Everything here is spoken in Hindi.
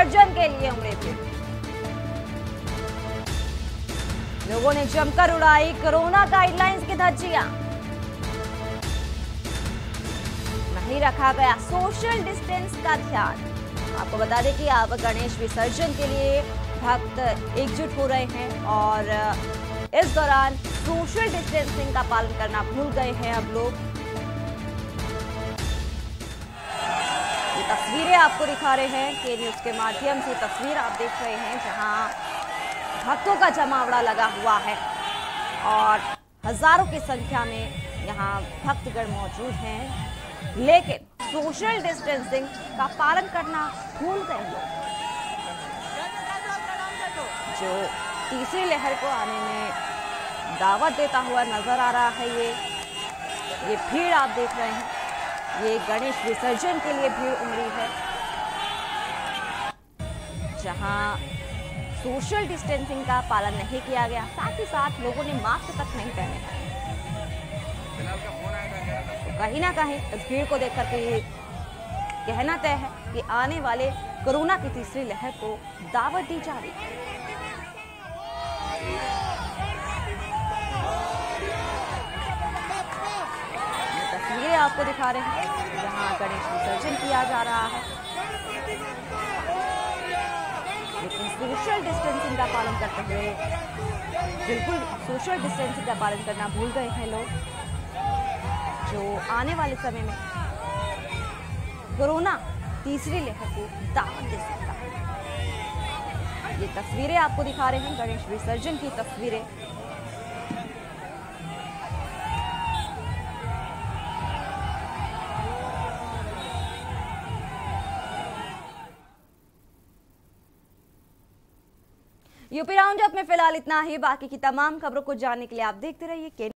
विसर्जन के लिए उमड़े थे। लोगों ने जमकर उड़ाई कोरोना गाइडलाइंस की धज्जियां। नहीं रखा गया सोशल डिस्टेंस का ध्यान। आपको बता दें कि अब गणेश विसर्जन के लिए भक्त एकजुट हो रहे हैं और इस दौरान सोशल डिस्टेंसिंग का पालन करना भूल गए हैं अब लोग। ये तस्वीरें आपको दिखा रहे हैं के न्यूज के माध्यम से। तस्वीर आप देख रहे हैं जहां भक्तों का जमावड़ा लगा हुआ है और हजारों की संख्या में यहां भक्तगण मौजूद हैं, लेकिन सोशल डिस्टेंसिंग का पालन करना भूल गए लोग। जो तीसरी लहर को आने में दावत देता हुआ नजर आ रहा है ये भीड़ आप देख रहे हैं, ये गणेश विसर्जन के लिए भीड़ उमड़ी है जहां सोशल डिस्टेंसिंग का पालन नहीं किया गया, साथ ही साथ लोगों ने मास्क तक नहीं पहने हैं। तो कहीं ना कहीं इस भीड़ को देखकर के ये कहना तय है कि आने वाले कोरोना की तीसरी लहर को दावत दी जा रही है। ये तस्वीरें आपको दिखा रहे हैं जहां गणेश विसर्जन किया जा रहा है, लेकिन सोशल डिस्टेंसिंग का पालन करते हुए बिल्कुल सोशल डिस्टेंसिंग का पालन करना भूल गए हैं लोग, जो आने वाले समय में कोरोना तीसरी लहर को दावत दे सकता है। ये तस्वीरें आपको दिखा रहे हैं गणेश विसर्जन की तस्वीरें। यूपी राउंडअप में फिलहाल इतना ही। बाकी की तमाम खबरों को जानने के लिए आप देखते रहिए